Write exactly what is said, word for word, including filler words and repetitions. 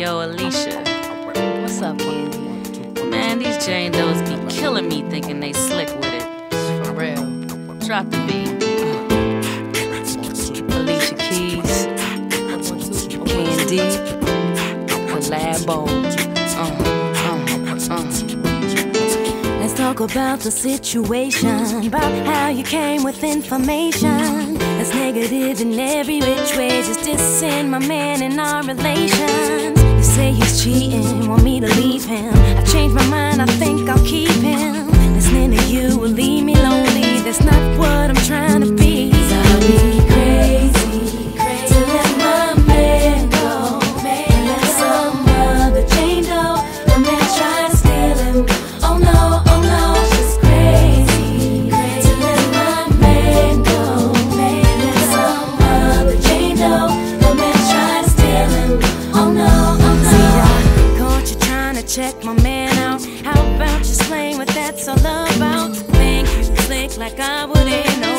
Yo, Alicia. What's up, Candy? Man, these Jane Does be killing me thinking they slick with it. For real. Drop the beat. Alicia Keys, Candy, Collabo. Uh, uh, uh. Let's talk about the situation, about how you came with information that's negative in every which way, just dissing my man in our relations. You say he's cheating, want me to leave him. I changed my mind, I think I'll keep him. Listening to you will leave me lonely, that's not what I'm trying to be. I'll be crazy, crazy to let my man go, and let some other Jane Doe, the man try to steal him. Oh no, oh no, she's crazy, crazy to let my man go, and let some other Jane Doe, the man try to steal him. Oh no, oh no. See, I caught you trying to check my man out. How about you explain what that's all about? Think you slick like I wouldn't know.